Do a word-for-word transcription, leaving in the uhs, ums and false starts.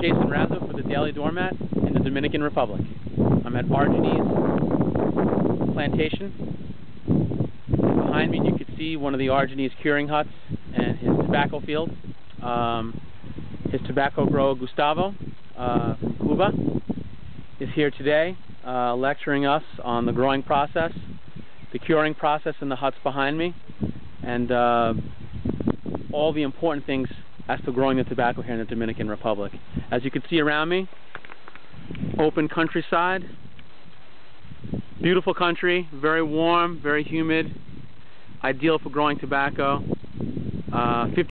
Jason Raza for the Daily DoorMatt in the Dominican Republic. I'm at Arganese Plantation. Behind me you can see one of the Arganese curing huts and his tobacco field. Um, his tobacco grower Gustavo uh, from Cuba is here today uh, lecturing us on the growing process, the curing process in the huts behind me, and uh, all the important things as to growing the tobacco here in the Dominican Republic. As you can see around me, open countryside, beautiful country, very warm, very humid, ideal for growing tobacco. Uh,